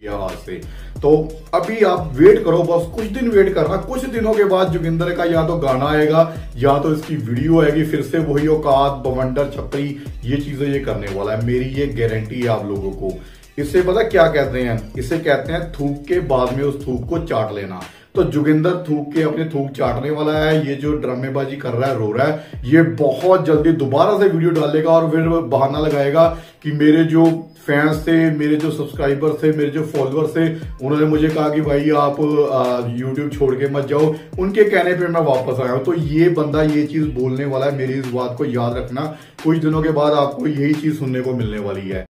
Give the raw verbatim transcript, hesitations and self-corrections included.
या आज से। तो अभी आप वेट करो, बस कुछ दिन वेट करना। कुछ दिनों के बाद जोगिंदर का या तो गाना आएगा या तो इसकी वीडियो आएगी, फिर से वही औकात बवंडर छपरी ये चीजें ये करने वाला है, मेरी ये गारंटी है आप लोगों को। इसे पता क्या कहते हैं? इसे कहते हैं थूक के बाद में उस थूक को चाट लेना। तो जोगिंदर थूक के अपने थूक चाटने वाला है। ये जो ड्रामेबाजी कर रहा है, रो रहा है, ये बहुत जल्दी दोबारा से वीडियो डालेगा और फिर बहाना लगाएगा कि मेरे जो फैंस थे, मेरे जो सब्सक्राइबर थे, मेरे जो फॉलोअर्स थे, उन्होंने मुझे कहा कि भाई आप यूट्यूब छोड़ के मत जाओ, उनके कहने पे मैं वापस आया हूं। तो ये बंदा ये चीज बोलने वाला है, मेरी इस बात को याद रखना। कुछ दिनों के बाद आपको यही चीज सुनने को मिलने वाली है।